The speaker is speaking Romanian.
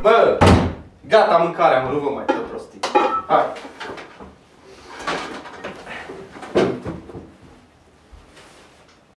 Bă, gata mâncarea, mă, nu vă mai dă prostii. Hai.